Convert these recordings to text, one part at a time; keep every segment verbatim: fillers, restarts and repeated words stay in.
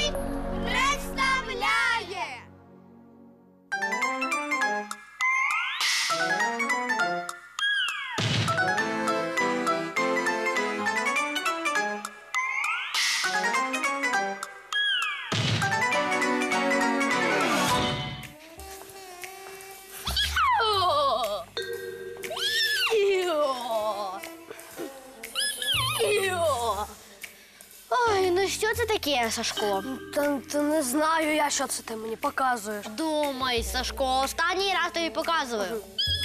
ТВ представляє! Ой, ну що це таке, Сашко? Та, та не знаю я, що це ти мені показуєш. Думай, Сашко, останній раз тобі показую.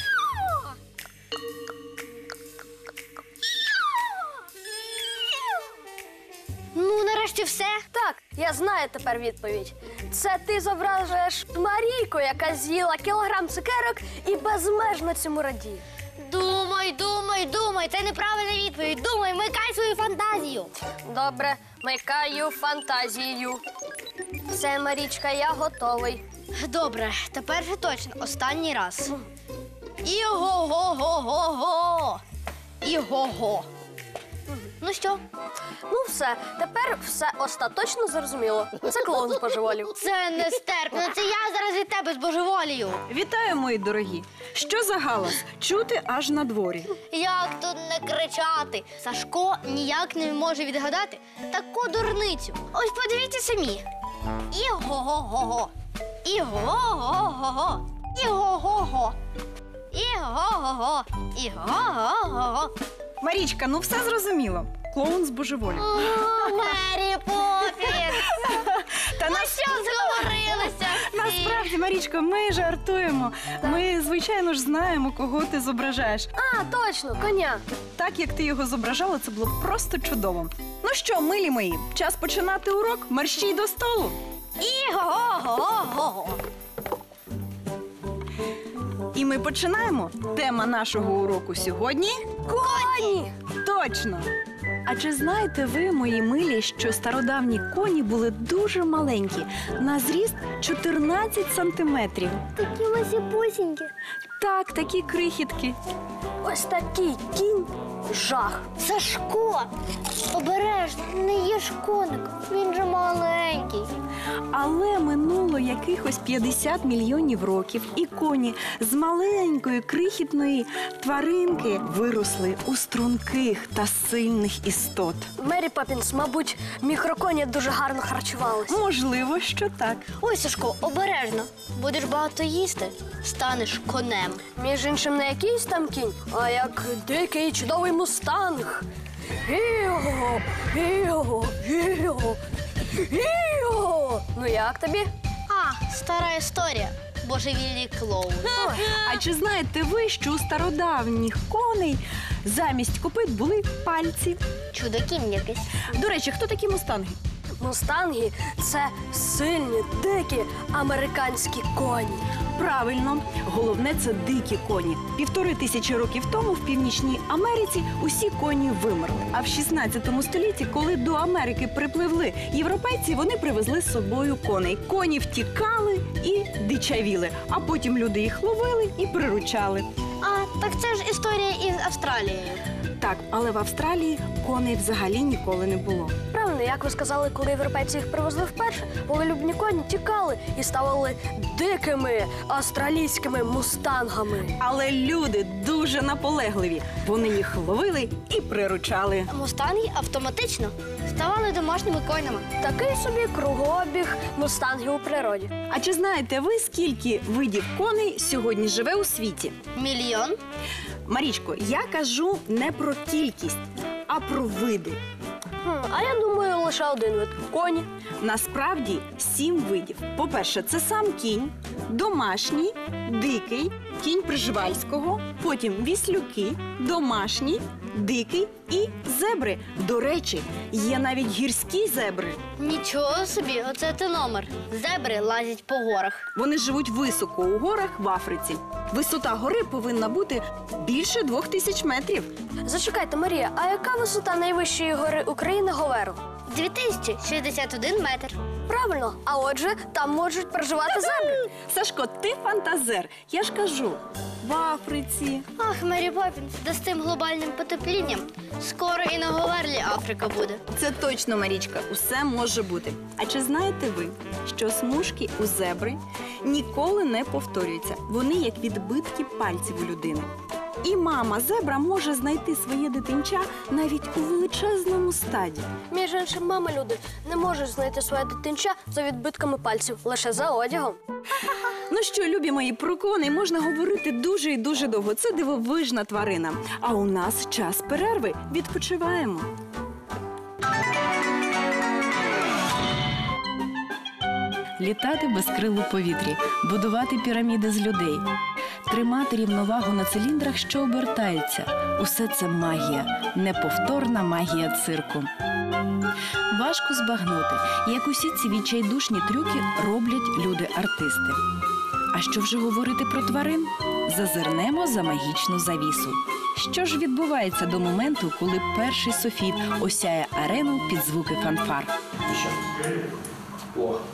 Ну, нарешті все. Так, я знаю тепер відповідь. Це ти зображуєш Марійку, яка з'їла кілограм цукерок і безмежно цьому радіє. Думай, думай, думай. Це неправильна відповідь. Думай, вмикай свою фантазію. Добре, микаю фантазію. Все, Марічка, я готовий. Добре, тепер вже точно. Останній раз. Іго-го-го-го-го. Іго-го. Ну що? Ну все, тепер все остаточно зрозуміло. Це клоун з божеволів. Це нестерпно. Це я зараз від тебе збожеволію. Вітаю, мої дорогі! Що за галас? Чути аж на дворі. Як тут не кричати? Сашко ніяк не може відгадати таку дурницю. Ось подивіться самі. Іго-го-го-го. Іго-го-го-го. Іго-го-го. Іго-го-го. Іго-го-го. Марічка, ну все зрозуміло. Клоун з божеволі. О, Мері Поппінс! Та Ну на... що, зговорилися? насправді, Марічко, ми жартуємо. Ми, звичайно ж, знаємо, кого ти зображаєш. А, точно, коня. Так, як ти його зображала, це було просто чудово. Ну що, милі мої, час починати урок? Мерщій до столу. Іго-го-го-го. І ми починаємо. Тема нашого уроку сьогодні – Коні! точно! А чи знаєте ви, мої милі, що стародавні коні були дуже маленькі, на зріст чотирнадцять сантиметрів? Такі масіпусінькі. Так, такі крихітки. Ось такий кінь жах. Сашко, обережно, не їж коник, він же маленький. Але минуло якихось п'ятдесят мільйонів років, і коні з маленької крихітної тваринки виросли у струнких та сильних істот. Мері Поппінс, мабуть, мікроконі дуже гарно харчувалися. Можливо, що так. Ой, Сашко, обережно, будеш багато їсти, станеш конем. Між іншим, не якийсь там кінь, а як дикий чудовий мустанг. Іо, іо, іо, іо. Ну як тобі? А, стара історія. Божевільний клоун. А чи знаєте ви, що у стародавніх коней замість копит були пальці? Чудо-кінь якийсь. До речі, хто такі мустанги? Мустанги – це сильні, дикі американські коні. Правильно, головне – це дикі коні. Півтори тисячі років тому в Північній Америці усі коні вимерли. А в шістнадцятому столітті, коли до Америки припливли європейці, вони привезли з собою коней. Коні втікали і дичавіли, а потім люди їх ловили і приручали. А, так це ж історія із Австралією. Так, але в Австралії коней взагалі ніколи не було. Правильно, як ви сказали, коли європейці їх привезли вперше, волелюбні коні тікали і ставали дикими австралійськими мустангами. Але люди дуже наполегливі. Вони їх ловили і приручали. Мустанги автоматично ставали домашніми конями. Такий собі кругообіг мустангів у природі. А чи знаєте ви, скільки видів коней сьогодні живе у світі? Мільйон. Марічко, я кажу не про кількість, а про види. Хм, а я думаю, лише один вид – коні. Насправді сім видів. По-перше, це сам кінь, домашній, дикий, кінь приживальського, потім віслюки, домашній, дикий і зебри. До речі, є навіть гірські зебри. Нічого собі, оце ти номер. Зебри лазять по горах. Вони живуть високо у горах в Африці. Висота гори повинна бути більше двох тисяч метрів. Зачекайте, Марія, а яка висота найвищої гори України Говеру? дві тисячі шістдесят один метр. Правильно, а отже, там можуть проживати зебри. Сашко, ти фантазер. Я ж кажу, в Африці. Ах, Мері Поппінс, да з тим глобальним потеплінням скоро і на Говерлі Африка буде. Це точно, Марічка, усе може бути. А чи знаєте ви, що смужки у зебри ніколи не повторюються? Вони як відбитки пальців у людини. І мама зебра може знайти своє дитинча навіть у величезному стаді. Між іншим, мами люди не можуть знайти своє дитинча за відбитками пальців, лише за одягом. Ну що, любі мої, про коней можна говорити дуже і дуже довго. Це дивовижна тварина. А у нас час перерви. Відпочиваємо. Літати без крил у повітрі, будувати піраміди з людей, тримати рівновагу на циліндрах, що обертаються. Усе це магія, неповторна магія цирку. Важко збагнути, як усі ці відчайдушні трюки роблять люди-артисти. А що вже говорити про тварин? Зазирнемо за магічну завісу. Що ж відбувається до моменту, коли перший софіт осяє арену під звуки фанфар? Плохо.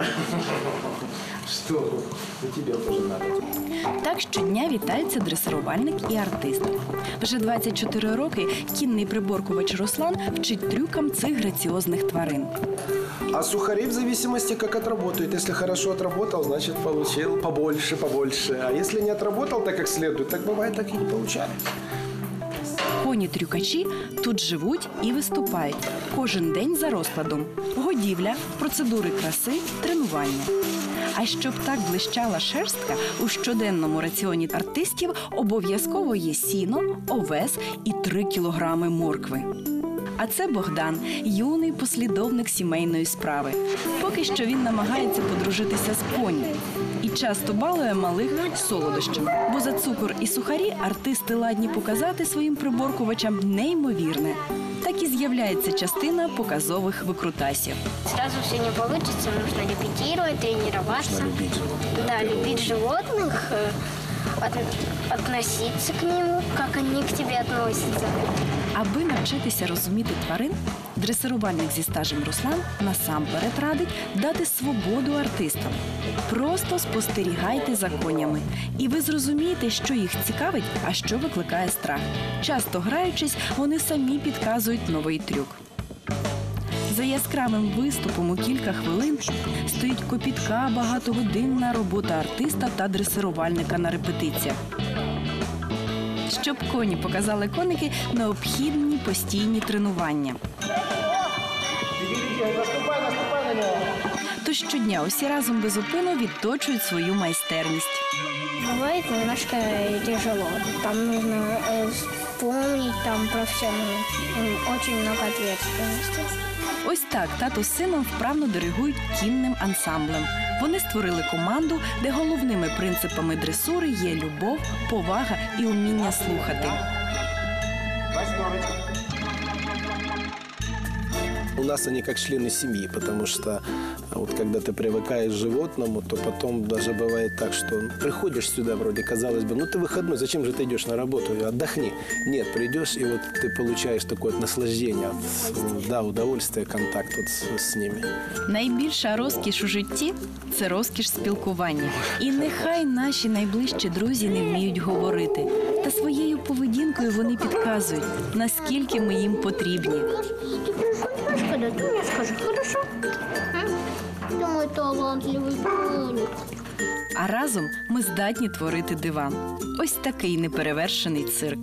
Что? И тебе тоже надо. Так щодня вітаються дресирувальник і артист. Вже двадцять чотири роки кінний приборкувач Руслан вчить трюкам цих граціозних тварин. А сухари в зависимости как отработают. Если хорошо отработал, значит получил побольше, побольше. А если не отработал так, как следует, так бывает, так и не получается. Коні-трюкачі тут живуть і виступають. Кожен день за розкладом. Годівля, процедури краси, тренування. А щоб так блищала шерстка, у щоденному раціоні артистів обов'язково є сіно, овес і три кілограми моркви. А це Богдан, юний послідовник сімейної справи. Поки що він намагається подружитися з поні. І часто балує малих солодощами. Бо за цукор і сухарі артисти ладні показати своїм приборкувачам неймовірне. Так і з'являється частина показових викрутасів. Сразу все не получится, нужно репетировать, тренироваться. Да, любить животных, э, от- относиться к ним, как они к тебе относятся. Аби навчитися розуміти тварин, дресирувальник зі стажем Руслан насамперед радить дати свободу артистам. Просто спостерігайте за конями, і ви зрозумієте, що їх цікавить, а що викликає страх. Часто граючись, вони самі підказують новий трюк. За яскравим виступом у кілька хвилин стоїть копітка багатогодинна робота артиста та дресирувальника на репетиціях. Щоб коні показали коники, необхідні постійні тренування. Наступай, наступай на него. Тож щодня усі разом без упину відточують свою майстерність. Бывает немножко тяжело. Там нужно э, вспомнить там про все. Очень много ответственности. Ось так тато з сином вправно диригують кінним ансамблем. Вони створили команду, де головними принципами дресури є любов, повага і уміння слухати. У нас они как члены семьи, потому что вот когда ты привыкаешь к животному, то потом даже бывает так, что приходишь сюда, вроде казалось бы, ну ты выходной, зачем же ты идешь на работу, отдохни. Нет, придешь, и вот ты получаешь такое вот наслаждение, да, удовольствие, контакт вот с, с ними. Найбільша розкіш у житті – це розкіш спілкування. І нехай наші найближчі друзі не вміють говорити. Та своєю поведінкою вони підказують, наскільки ми їм потрібні. Когда ты мне скажи, хорошо? Ты мой талантливый коник. А разом ми здатні творити дива. Ось такий неперевершений цирк.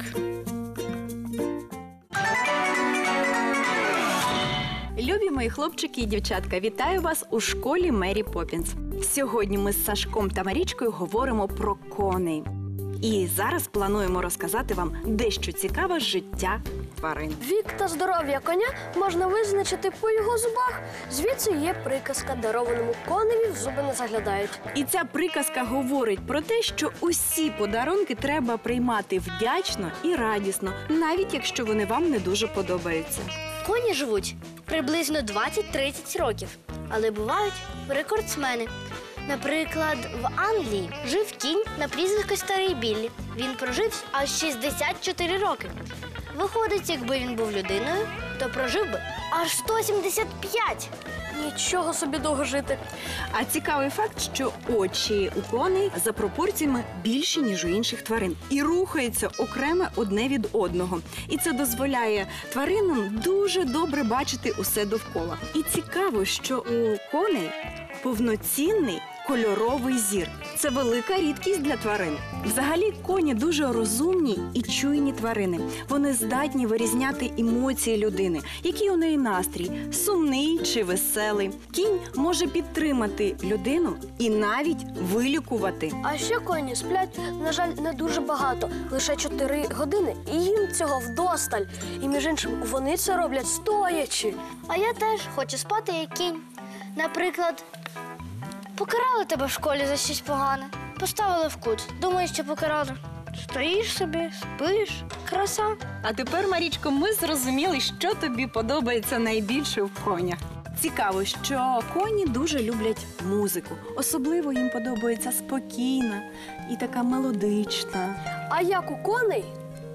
Любі мої хлопчики і дівчатка, вітаю вас у школі Мері Поппінс. Сьогодні ми з Сашком та Марічкою говоримо про коней. І зараз плануємо розказати вам дещо цікаве з життя тварин. Вік та здоров'я коня можна визначити по його зубах. Звідси є приказка «дарованому коневі в зуби не заглядають». І ця приказка говорить про те, що усі подарунки треба приймати вдячно і радісно, навіть якщо вони вам не дуже подобаються. Коні живуть приблизно двадцять-тридцять років, але бувають рекордсмени. Наприклад, в Англії жив кінь на прізвисько Старий Біллі. Він прожив аж шістдесят чотири роки. Виходить, якби він був людиною, то прожив би аж сто сімдесят п'ять. Нічого собі довго жити. А цікавий факт, що очі у коней за пропорціями більші, ніж у інших тварин. І рухаються окремо одне від одного. І це дозволяє тваринам дуже добре бачити усе довкола. І цікаво, що у коней повноцінний кольоровий зір. Це велика рідкість для тварин. Взагалі, коні дуже розумні і чуйні тварини. Вони здатні вирізняти емоції людини, який у неї настрій – сумний чи веселий. Кінь може підтримати людину і навіть вилікувати. А ще коні сплять, на жаль, не дуже багато, лише чотири години. І їм цього вдосталь. І, між іншим, вони це роблять стоячи. А я теж хочу спати як кінь. Наприклад, покарали тебе в школі за щось погане, поставили в кут. Думаєш, що покарали? Стоїш собі, спиш, краса. А тепер, Марічко, ми зрозуміли, що тобі подобається найбільше в конях. Цікаво, що коні дуже люблять музику. Особливо їм подобається спокійна і така мелодична. А як у коней?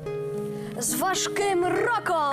З важким роком!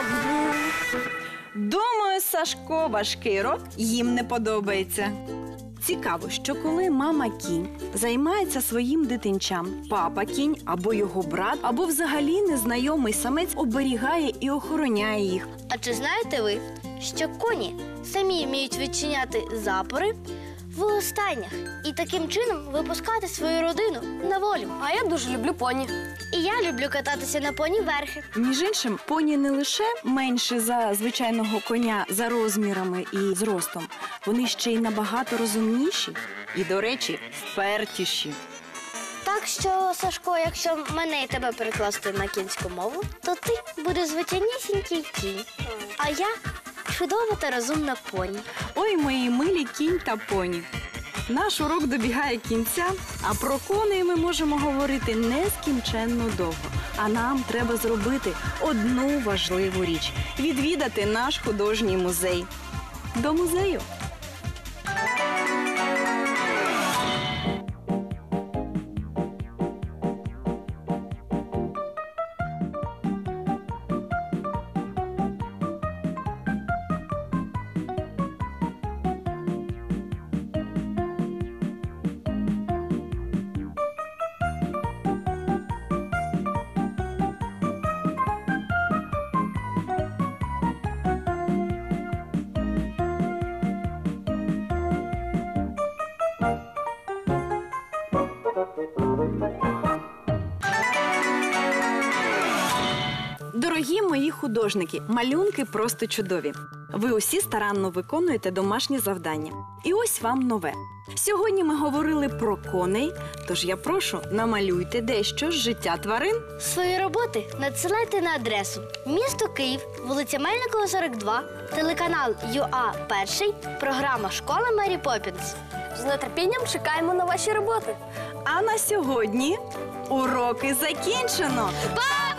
Думаю, Сашко, важкий рок їм не подобається. Цікаво, що коли мама кінь займається своїм дитинчам, папа кінь або його брат, або взагалі незнайомий самець оберігає і охороняє їх. А чи знаєте ви, що коні самі вміють відчиняти запори в останніх і таким чином випускати свою родину на волю? А я дуже люблю поні. І я люблю кататися на поні верхи. Між іншим, поні не лише менше за звичайного коня за розмірами і зростом, вони ще й набагато розумніші і, до речі, впертіші. Так що, Сашко, якщо мене і тебе перекласти на кінську мову, то ти будеш звичайнісінький кінь, а я чудова та розумна поні. Ой, мої милі кінь та поні. Наш урок добігає кінця, а про коней ми можемо говорити нескінченно довго. А нам треба зробити одну важливу річ – відвідати наш художній музей. До музею! Дорогі мої художники, малюнки просто чудові. Ви усі старанно виконуєте домашні завдання. І ось вам нове. Сьогодні ми говорили про коней, тож я прошу, намалюйте дещо з життя тварин. Свої роботи надсилайте на адресу місто Київ, вулиця Мельникова, сорок два, телеканал ю а перший, програма «Школа Мері Поппінс». З нетерпінням чекаємо на ваші роботи. А на сьогодні уроки закінчено. Па!